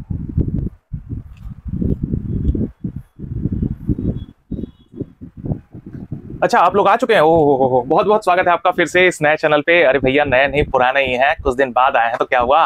अच्छा, आप लोग आ चुके हैं। ओह हो, बहुत बहुत स्वागत है आपका फिर से इस नए चैनल पे। अरे भैया, नए नहीं पुराने ही हैं, कुछ दिन बाद आए हैं तो क्या हुआ।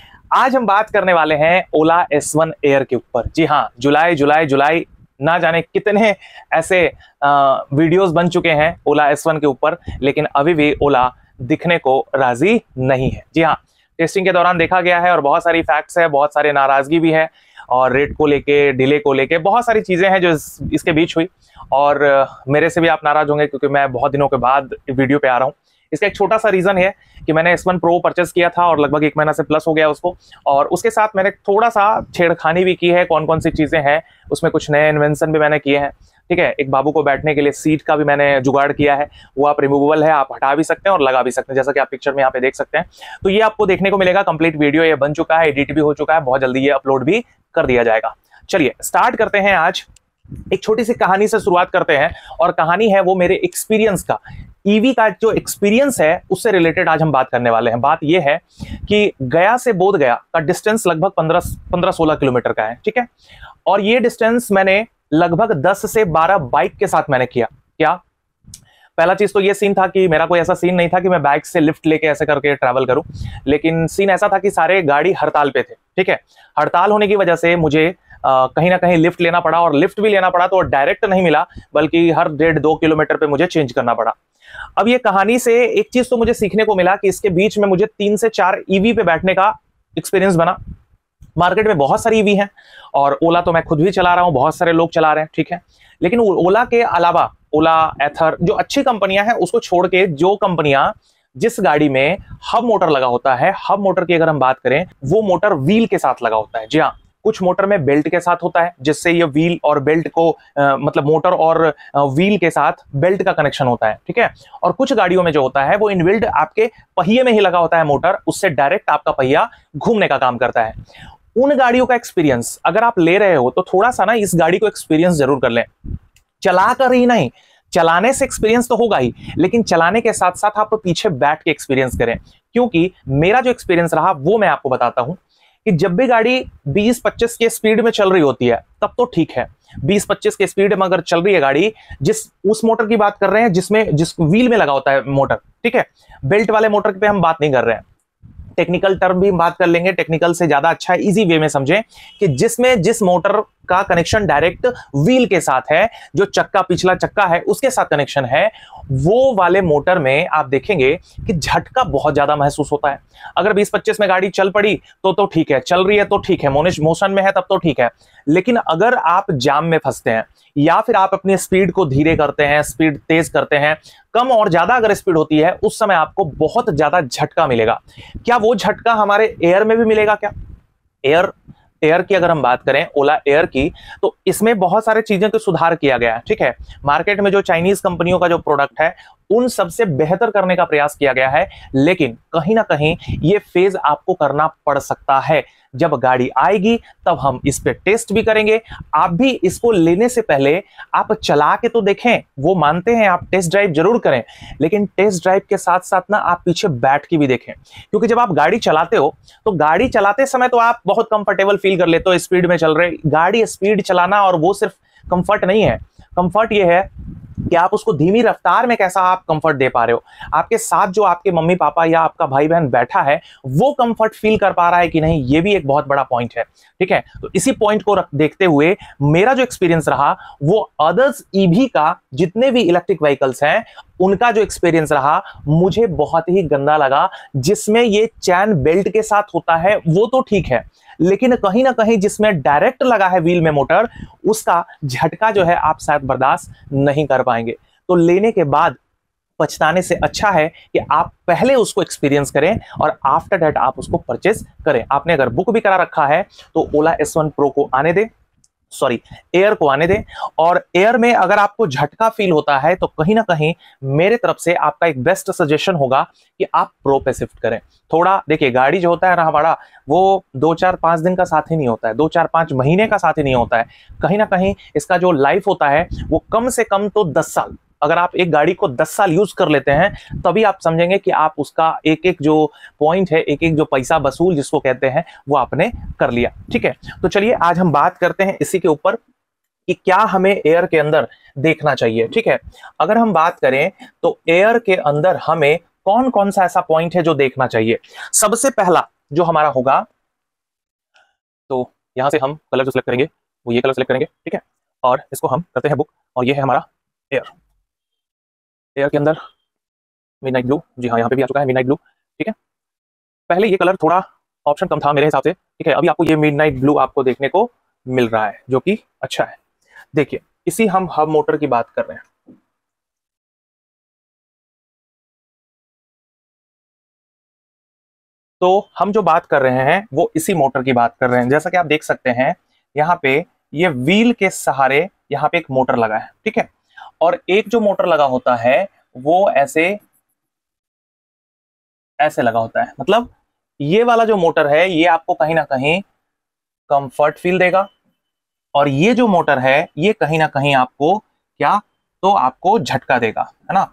आज हम बात करने वाले हैं ओला S1 एयर के ऊपर। जी हाँ, जुलाई जुलाई जुलाई ना जाने कितने ऐसे वीडियोस बन चुके हैं ओला S1 के ऊपर, लेकिन अभी भी ओला दिखने को राजी नहीं है। जी हाँ, टेस्टिंग के दौरान देखा गया है और बहुत सारी फैक्ट्स है, बहुत सारे नाराजगी भी है, और रेट को लेके, डिले को लेके बहुत सारी चीजें हैं जो इसके बीच हुई। और मेरे से भी आप नाराज होंगे क्योंकि मैं बहुत दिनों के बाद वीडियो पे आ रहा हूँ। इसका एक छोटा सा रीजन है कि मैंने S1 Pro परचेस किया था और लगभग 1 महीना से प्लस हो गया उसको, और उसके साथ मैंने थोड़ा सा छेड़खानी भी की है। कौन कौन सी चीजें हैं उसमें, कुछ नए इन्वेंशन भी मैंने किए हैं। ठीक है, एक बाबू को बैठने के लिए सीट का भी मैंने जुगाड़ किया है। वो आप रिमूवेबल है, आप हटा भी सकते हैं और लगा भी सकते हैं, जैसा कि आप पिक्चर में यहाँ पे देख सकते हैं। तो ये आपको देखने को मिलेगा। कंप्लीट वीडियो ये बन चुका है, एडिट भी हो चुका है, बहुत जल्दी ये अपलोड भी कर दिया जाएगा। चलिए स्टार्ट करते हैं। आज एक छोटी सी कहानी से शुरुआत करते हैं, और कहानी है वो मेरे एक्सपीरियंस का, ईवी का जो एक्सपीरियंस है उससे रिलेटेड आज हम बात करने वाले हैं। बात ये है कि गया से बोधगया का डिस्टेंस लगभग 15-16 किलोमीटर का है। ठीक है, और ये डिस्टेंस मैंने लगभग 10 से 12 बाइक के साथ मैंने किया। क्या पहला चीज तो ये सीन था कि मेरा कोई ऐसा सीन नहीं था कि मैं बाइक से लिफ्ट लेके ऐसे करके ट्रैवल करूं, लेकिन सीन ऐसा था कि सारे गाड़ी हड़ताल पे थे। ठीक है, हड़ताल होने की वजह से मुझे कहीं ना कहीं लिफ्ट लेना पड़ा, और लिफ्ट भी लेना पड़ा तो डायरेक्ट नहीं मिला, बल्कि हर 1.5-2 किलोमीटर पे मुझे चेंज करना पड़ा। अब ये कहानी से एक चीज तो मुझे सीखने को मिला कि इसके बीच में मुझे 3 से 4 ईवी पे बैठने का एक्सपीरियंस बना। मार्केट में बहुत सारी ईवी हैं, और ओला तो मैं खुद भी चला रहा हूं, बहुत सारे लोग चला रहे हैं। ठीक है, लेकिन ओला के अलावा, ओला, एथर, जो अच्छी कंपनियां हैं उसको छोड़ के, जो कंपनियां जिस गाड़ी में हब मोटर लगा होता है, हब मोटर की अगर हम बात करें, वो मोटर व्हील के साथ लगा होता है। जी हाँ, कुछ मोटर में बेल्ट के साथ होता है, जिससे ये व्हील और बेल्ट को मतलब मोटर और व्हील के साथ बेल्ट का कनेक्शन होता है। ठीक है, और कुछ गाड़ियों में जो होता है वो इनबिल्ट आपके पहिए में ही लगा होता है मोटर, उससे डायरेक्ट आपका पहिया घूमने का काम करता है। उन गाड़ियों का एक्सपीरियंस अगर आप ले रहे हो तो थोड़ा सा ना इस गाड़ी को एक्सपीरियंस जरूर कर लें। चला कर ही नहीं, चलाने से एक्सपीरियंस तो होगा ही, लेकिन चलाने के साथ साथ आप पीछे बैठ के एक्सपीरियंस करें। क्योंकि मेरा जो एक्सपीरियंस रहा वो मैं आपको बताता हूं कि जब भी गाड़ी 20-25 के स्पीड में चल रही होती है तब तो ठीक है। 20-25 के स्पीड में अगर चल रही है गाड़ी, उस मोटर की बात कर रहे हैं जिस व्हील में लगा होता है मोटर। ठीक है, बेल्ट वाले मोटर पे हम बात नहीं कर रहे हैं। टेक्निकल टर्म भी बात कर लेंगे, टेक्निकल से ज्यादा अच्छा है, इजी वे में समझें कि जिसमें जिस मोटर का कनेक्शन डायरेक्ट व्हील के साथ है, जो चक्का, पिछला चक्का है उसके साथ कनेक्शन है, वो वाले मोटर में आप देखेंगे कि झटका बहुत ज्यादा महसूस होता है। अगर 20-25 में गाड़ी चल पड़ी तो ठीक है, चल रही है तो ठीक है, मोशन में है तब तो ठीक है। लेकिन अगर आप जाम में फंसते हैं, या फिर आप अपनी स्पीड को धीरे करते हैं, स्पीड तेज करते हैं, कम और ज्यादा अगर स्पीड होती है, उस समय आपको बहुत ज्यादा झटका मिलेगा। क्या वो झटका हमारे एयर में भी मिलेगा? क्या एयर की अगर हम बात करें, ओला एयर की, तो इसमें बहुत सारे चीजें को सुधार किया गया है। ठीक है, मार्केट में जो चाइनीज कंपनियों का जो प्रोडक्ट है उन सबसे बेहतर करने का प्रयास किया गया है, लेकिन कहीं ना कहीं ये फेज आपको करना पड़ सकता है। जब गाड़ी आएगी तब हम इस पे टेस्ट भी करेंगे। आप भी इसको लेने से पहले आप चला के तो देखें, वो मानते हैं, आप टेस्ट ड्राइव जरूर करें, लेकिन टेस्ट ड्राइव के साथ साथ ना आप पीछे बैठ के भी देखें। क्योंकि जब आप गाड़ी चलाते हो तो गाड़ी चलाते समय तो आप बहुत कंफर्टेबल फील कर लेते हो, स्पीड में चल रहे। गाड़ी स्पीड चलाना और वो सिर्फ कंफर्ट नहीं है, कंफर्ट ये है कि आप उसको धीमी रफ्तार में कैसा आप कंफर्ट दे पा रहे हो, आपके साथ जो आपके मम्मी पापा या आपका भाई बहन बैठा है वो कंफर्ट फील कर पा रहा है कि नहीं, ये भी एक बहुत बड़ा पॉइंट है। ठीक है, तो इसी पॉइंट को देखते हुए मेरा जो एक्सपीरियंस रहा वो अदर्स ईवी का, जितने भी इलेक्ट्रिक व्हीकल्स हैं उनका जो एक्सपीरियंस रहा, मुझे बहुत ही गंदा लगा। जिसमें ये चैन बेल्ट के साथ होता है वो तो ठीक है, लेकिन कहीं ना कहीं जिसमें डायरेक्ट लगा है व्हील में मोटर, उसका झटका जो है आप शायद बर्दाश्त नहीं कर पाएंगे। तो लेने के बाद पछताने से अच्छा है कि आप पहले उसको एक्सपीरियंस करें और आफ्टर दैट आप उसको परचेस करें। आपने अगर बुक भी करा रखा है तो ओला S1 Pro को आने दें, सॉरी एयर को आने दें। और एयर में अगर आपको झटका फील होता है तो कहीं ना कहीं मेरे तरफ से आपका एक बेस्ट सजेशन होगा कि आप प्रो पे शिफ्ट करें। थोड़ा देखिए, गाड़ी जो होता है ना हमारा, वो 2-4-5 दिन का साथी नहीं होता है, 2-4-5 महीने का साथी नहीं होता है। कहीं ना कहीं इसका जो लाइफ होता है वो कम से कम तो 10 साल, अगर आप एक गाड़ी को 10 साल यूज कर लेते हैं तभी आप समझेंगे कि आप उसका एक एक जो पॉइंट है, एक एक जो पैसा वसूल जिसको कहते हैं, वो आपने कर लिया। ठीक है, तो चलिए आज हम बात करते हैं इसी के ऊपर कि क्या हमें एयर के अंदर देखना चाहिए। ठीक है, अगर हम बात करें तो एयर के अंदर हमें कौन कौन सा ऐसा पॉइंट है जो देखना चाहिए। सबसे पहला जो हमारा होगा, तो यहां से हम कलर जो सिलेक्ट करेंगे वो ये कलर सिलेक्ट करेंगे। ठीक है, और इसको हम करते हैं बुक, और ये है हमारा एयर। एयर के अंदर मिडनाइट ब्लू, जी हाँ यहाँ पे भी आ चुका है मिडनाइट ब्लू। ठीक है, पहले ये कलर थोड़ा ऑप्शन कम था मेरे हिसाब से। ठीक है, अभी आपको ये मिडनाइट ब्लू आपको देखने को मिल रहा है, जो कि अच्छा है। देखिए, इसी हम हब मोटर की बात कर रहे हैं। तो हम जो बात कर रहे हैं वो इसी मोटर की बात कर रहे हैं। जैसा कि आप देख सकते हैं यहाँ पे ये व्हील के सहारे यहाँ पे एक मोटर लगा है। ठीक है, और एक जो मोटर लगा होता है वो ऐसे ऐसे लगा होता है। मतलब ये वाला जो मोटर है ये आपको कहीं ना कहीं कंफर्ट फील देगा, और ये जो मोटर है ये कहीं ना कहीं आपको क्या, तो आपको झटका देगा, है ना।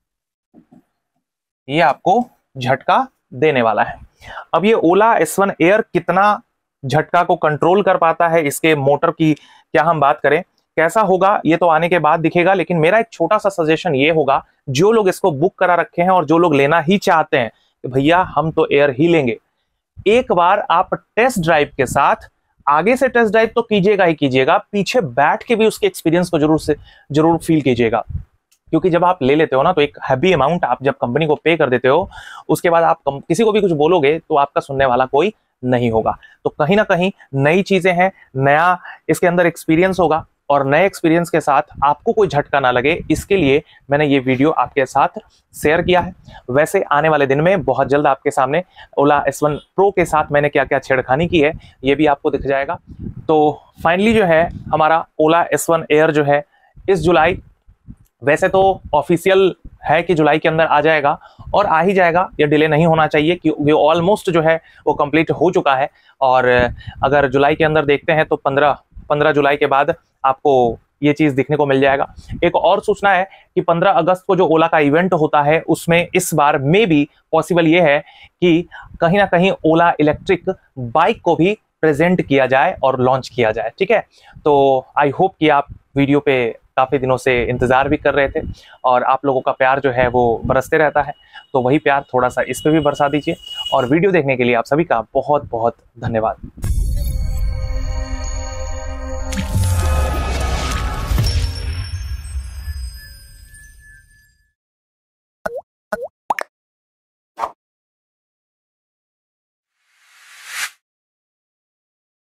ये आपको झटका देने वाला है। अब ये ओला S1 एयर कितना झटका को कंट्रोल कर पाता है, इसके मोटर की क्या हम बात करें, कैसा होगा ये तो आने के बाद दिखेगा। लेकिन मेरा एक छोटा सा सजेशन ये होगा, जो लोग इसको बुक करा रखे हैं और जो लोग लेना ही चाहते हैं कि भैया हम तो एयर ही लेंगे, एक बार आप टेस्ट ड्राइव के साथ, आगे से टेस्ट ड्राइव तो कीजिएगा ही कीजिएगा, पीछे बैठ के भी उसके एक्सपीरियंस को जरूर फील कीजिएगा। क्योंकि जब आप ले लेते हो ना, तो एक हैवी अमाउंट आप जब कंपनी को पे कर देते हो, उसके बाद आप किसी को भी कुछ बोलोगे तो आपका सुनने वाला कोई नहीं होगा। तो कहीं ना कहीं नई चीजें हैं, नया इसके अंदर एक्सपीरियंस होगा, और नए एक्सपीरियंस के साथ आपको कोई झटका ना लगे, इसके लिए मैंने ये वीडियो आपके साथ शेयर किया है। वैसे आने वाले दिन में बहुत जल्द आपके सामने ओला S1 प्रो के साथ मैंने क्या क्या छेड़खानी की है ये भी आपको दिख जाएगा। तो फाइनली जो है हमारा ओला S1 एयर जो है इस जुलाई, वैसे तो ऑफिशियल है कि जुलाई के अंदर आ जाएगा, और आ ही जाएगा, ये डिले नहीं होना चाहिए क्योंकि ऑलमोस्ट जो है वो कंप्लीट हो चुका है। और अगर जुलाई के अंदर देखते हैं तो 15 जुलाई के बाद आपको ये चीज दिखने को मिल जाएगा। एक और सूचना है कि 15 अगस्त को जो ओला का इवेंट होता है उसमें इस बार में भी पॉसिबल ये है कि कहीं ना कहीं ओला इलेक्ट्रिक बाइक को भी प्रेजेंट किया जाए और लॉन्च किया जाए। ठीक है, तो आई होप कि आप वीडियो पे काफी दिनों से इंतजार भी कर रहे थे, और आप लोगों का प्यार जो है वो बरसते रहता है, तो वही प्यार थोड़ा सा इस पे भी बरसा दीजिए। और वीडियो देखने के लिए आप सभी का बहुत बहुत धन्यवाद।